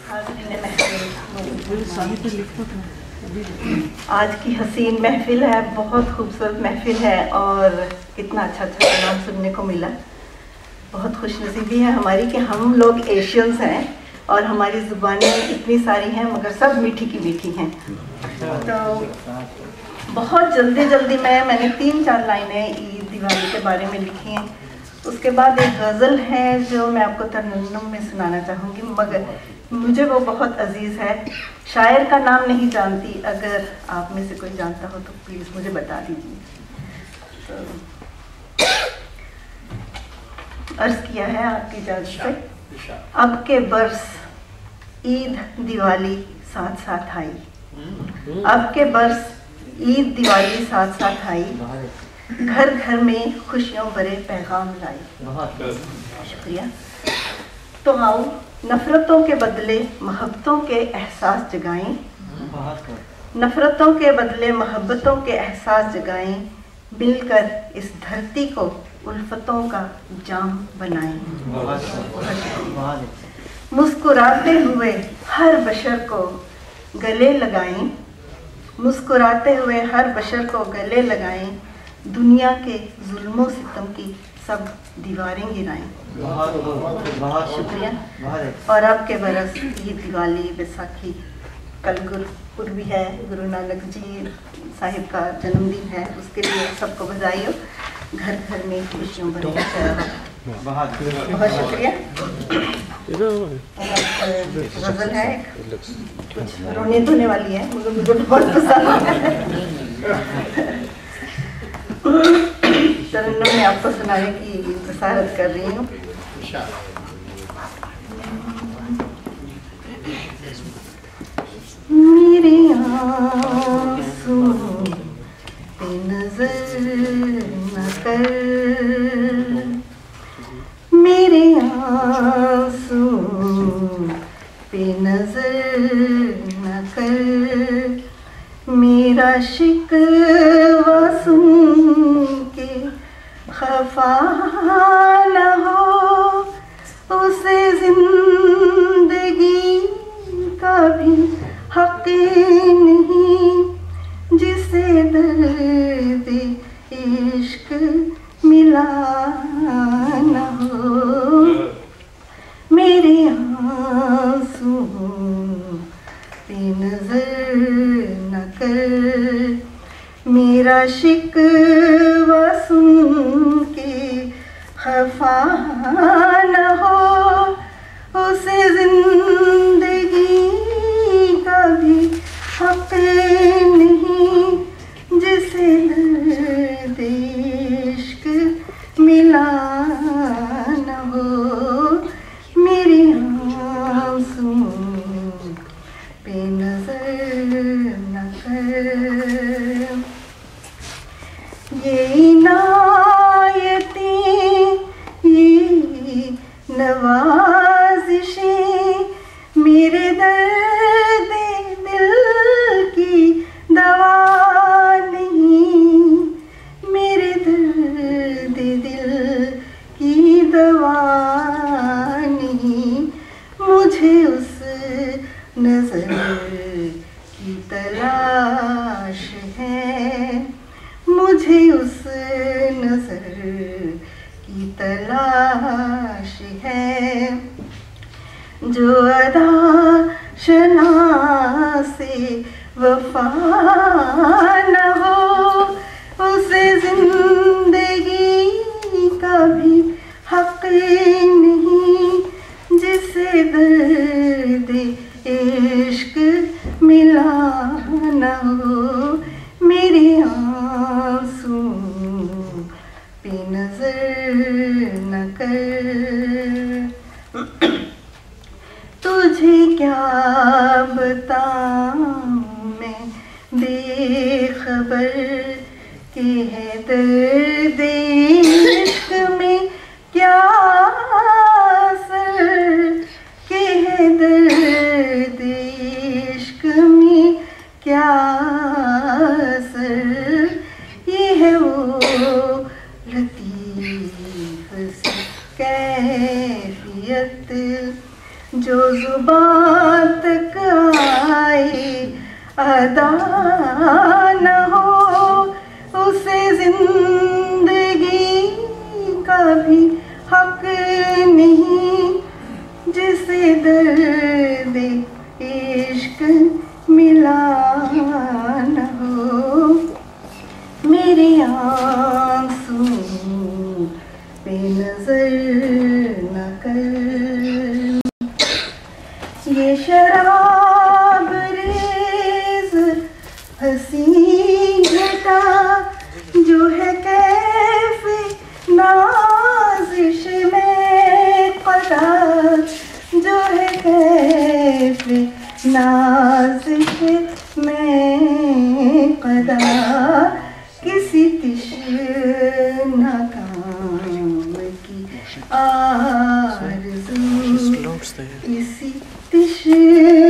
आज की हसीन महफिल है, बहुत खूबसूरत महफिल है और कितना अच्छा अच्छा कलाम सुनने को मिला। बहुत खुशनसीबी है हमारी कि हम लोग एशियंस हैं और हमारी ज़ुबानें इतनी सारी हैं मगर सब मीठी की मीठी हैं। तो बहुत जल्दी मैंने 3-4 लाइनें ईद दिवाली के बारे में लिखी हैं। उसके बाद एक गज़ल है जो मैं आपको तरन्नुम में सुनाना चाहूँगी, मगर मुझे वो बहुत अजीज़ है। शायर का नाम नहीं जानती, अगर आप में से कोई जानता हो तो प्लीज़ मुझे बता दीजिए। तो अर्ज़ किया है आपकी इजाज़त से, अब के बरस ईद दिवाली साथ साथ आई, अब के बरस ईद दिवाली साथ साथ आई, घर घर में खुशियों भरे पैगाम लाई। शुक्रिया। तो आओ नफ़रतों के बदले मोहब्बतों के एहसास जगाएं, नफ़रतों के बदले मोहब्बतों के एहसास जगाएं, मिलकर इस धरती को उल्फतों का जाम बनाएं। मुस्कुराते हुए हर बशर को गले लगाएं, मुस्कुराते हुए हर बशर को गले लगाएं, दुनिया के जुल्मों सितम की सब दीवारें गिराएं। बहुत शुक्रिया। और अब के बरस ये दिवाली, बैसाखी, कल गुरपुर भी है, गुरु नानक जी साहिब का जन्मदिन है, उसके लिए सबको बधाई हो। घर घर में खुशियों भरी बहुत शुक्रिया। गज़ल है, कुछ रोने धोने वाली है, मुझे बहुत पसंद है। तरन्नुम में आपको सुनाने की इंतज़ार कर रही हूँ। मेरे आंसू पे नजर न कर, मेरे आंसू पे नजर न कर, मेरा शिकवा सुन के खफा न हो, उसे जिंदगी का भी हक नहीं, जिसे दर्द इश्क मिला न हो। मेरे आंसू पे नजर न कर, मेरा शिकवा सुन के खफा न हो, उसे जिंदगी का भी हक नहीं, जिसे दर्द इश्क मिला न हो। मेरे आंसू पे नजर न कर, ये इनायतें ये नवाज़िशें मेरे दर्द दिल की दवा नहीं, मेरे दर्द दिल की दवा नहीं, मुझे उस नज़र की तलाश है, मुझे उस नज़र की तलाश है, जो अदा शना से वफा न हो, उसे जिंदगी का भी हक नहीं, जिसे दर्द इश्क मिला न हो। मेरे आंसू पे नजर न कर, तुझे क्या बताऊं मैं बेखबर के है दर्द इश्क में क्या असर, के है दर्द इश्क में क्या असर, ये है वो लतीफ सी कैफियत जो जुबान तक आई अदा न हो, उसे जिंदगी का भी हक नहीं। जिसे दर्द इश्क मिला न हो, मेरे आंसू पे नजर न कर। ये शराब रेज़ हंसी घटा जो है कैफे नाज़िश में कदा, जो है कैफे नाज़िश में कदा। किसी तिश्ना काम की आरज़ू, इसी तिश्ना